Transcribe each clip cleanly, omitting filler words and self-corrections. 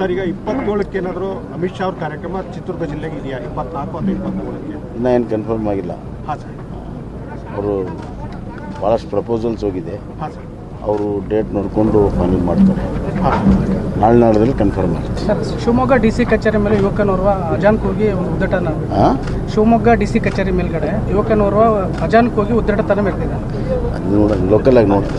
Sir, ಈಗ 27ಕ್ಕೆ ಏನಾದರೂ ಅಮಿತ್ ಶಾ ಅವ್ರ ಕಾರ್ಯಕ್ರಮ ಚಿತ್ರದುರ್ಗ ಜಿಲ್ಲೆಗೆ ಇದೆಯಾ? 24 ಅಥವಾ 23ಕ್ಕೆ ಇನ್ನೂ ಏನು ಕನ್ಫರ್ಮ್ ಆಗಿಲ್ಲ. ಹಾಂ ಸರ್. ಅವರು ಭಾಳಷ್ಟು ಪ್ರಪೋಸಲ್ಸ್ ಹೋಗಿದೆ. ಹಾಂ ಸರ್. ಅವರು ಡೇಟ್ ನೋಡಿಕೊಂಡು ಫೈನಲ್ ಮಾಡ್ತಾರೆ. ನಾಳೆ ನಾಳದಲ್ಲಿ ಕನ್ಫರ್ಮ್ ಆಗುತ್ತೆ. ಸರ್, ಶಿವಮೊಗ್ಗ ಡಿ ಸಿ ಕಚೇರಿ ಮೇಲೆ ಯುವಕನೋರ್ವ ಅಜಾನ್ಕ್ ಹೋಗಿ ಒಂದು ಉದ್ದಟನ. ಶಿವಮೊಗ್ಗ ಡಿ ಸಿ ಕಚೇರಿ ಮೇಲ್ಗಡೆ ಯುವಕನೋರ್ವ ಅಜಾನ್ಕ್ ಹೋಗಿ ಉದ್ದಟತನ ಮೆರೆದಿದ್ದಾರೆ. ಅದು ನೋಡ ಲೋಕಲ್ ಆಗಿ ನೋಡಿ.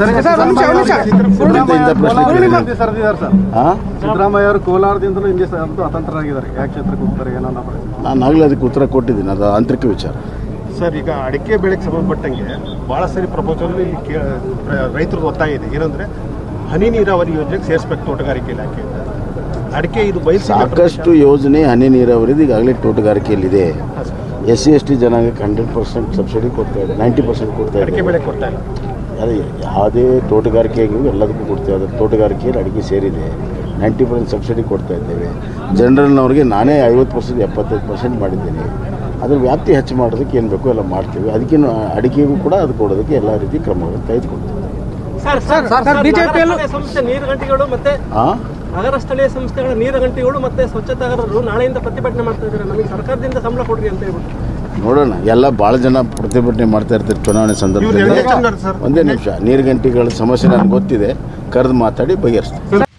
ಸಿದ್ದರಾಮಯ್ಯ ಅವರು ಕೋಲಾರದಿಂದಲೂ ಹಿಂಗೆ ಅತಂತ್ರರಾಗಿದ್ದಾರೆ. ಯಾವ ಕ್ಷೇತ್ರಕ್ಕೆ ಹೋಗ್ತಾರೆ ಏನೋ? ನಾನು ಆಗಲೇ ಅದಕ್ಕೆ ಉತ್ತರ ಕೊಟ್ಟಿದ್ದೀನಿ. ಅದು ಆಂತರಿಕ ವಿಚಾರ. ಸರ್, ಈಗ ಅಡಿಕೆ ಬೆಳೆಗೆ ಸಂಬಂಧಪಟ್ಟಂಗೆ ಭಾಳ ಸರಿ ಪ್ರಪೋಸಲ್ ಇಲ್ಲಿ ರೈತರದ್ದು ಒತ್ತಾಯ ಇದೆ. ಏನಂದರೆ ಹನಿ ನೀರಾವರಿ ಯೋಜನೆಗೆ ಸೇರಿಸ್ಬೇಕು ತೋಟಗಾರಿಕೆ ಇಲಾಖೆ. ಅಡಿಕೆ ಇದು ಬಯಲು ಸಾಕಷ್ಟು ಯೋಜನೆ ಹನಿ ನೀರಾವರಿದು ಈಗಾಗಲೇ ತೋಟಗಾರಿಕೆಯಲ್ಲಿದೆ. SC/ST ಜನಾಂಗಕ್ಕೆ 100% ಸಬ್ಸಿಡಿ ಕೊಡ್ತಾ ಇದೆ, 90% ಕೊಡ್ತಾ ಇದೆ. ಅಡಿಕೆ ಬೆಳೆ ಕೊಡ್ತಾ ಇಲ್ಲ. ಅದೇ ಯಾವುದೇ ತೋಟಗಾರಿಕೆಗೂ ಎಲ್ಲದಕ್ಕೂ ಕೊಡ್ತೇವೆ. ಅದರ ತೋಟಗಾರಿಕೆಯಲ್ಲಿ ಅಡಿಕೆ ಸೇರಿದೆ. 90% ಸಬ್ಸಿಡಿ ಕೊಡ್ತಾ ಇದ್ದೇವೆ. ಜನರಲ್ನವ್ರಿಗೆ ನಾನೇ 50% 75% ಮಾಡಿದ್ದೇನೆ. ಅದ್ರ ವ್ಯಾಪ್ತಿ ಹೆಚ್ಚು ಮಾಡೋದಕ್ಕೆ ಏನು ಬೇಕೋ ಎಲ್ಲ ಮಾಡ್ತೀವಿ. ಅದಕ್ಕೇನು ಅಡಿಕೆಗೂ ಕೂಡ ಅದು ಕೊಡೋದಕ್ಕೆ ಎಲ್ಲ ರೀತಿ ಕ್ರಮಗಳನ್ನು ತೆಗೆದುಕೊಳ್ತೀವಿ. ಬಿಜೆಪಿಯಲ್ಲೂ ಸಂಸ್ಥೆ ನೀರುಗಂಟಿಗಳು ಮತ್ತೆ ನಗರ ಸ್ಥಳೀಯ ಸಂಸ್ಥೆಗಳ ನೀರುಗಂಟಿಗಳು ಮತ್ತೆ ಸ್ವಚ್ಛತಾಗಾರರು ನಾಳೆಯಿಂದ ಪ್ರತಿಭಟನೆ ಮಾಡ್ತಾ ಇದ್ದಾರೆ. ನಮಗೆ ಸರ್ಕಾರದಿಂದ ಸಂಬಳ ಕೊಡ್ರಿ ಅಂತ ಹೇಳ್ಬಿಟ್ಟು. ನೋಡೋಣ, ಎಲ್ಲ ಭಾಳ ಜನ ಪ್ರತಿಭಟನೆ ಮಾಡ್ತಾ ಇರ್ತಾರೆ ಚುನಾವಣೆ ಸಂದರ್ಭದಲ್ಲಿ. ಒಂದೇ ನಿಮಿಷ, ನೀರುಗಂಟಿಗಳ ಸಮಸ್ಯೆ ನನಗೆ ಗೊತ್ತಿದೆ, ಕರೆದು ಮಾತಾಡಿ ಬಗೆಹರಿಸ್ತೀವಿ.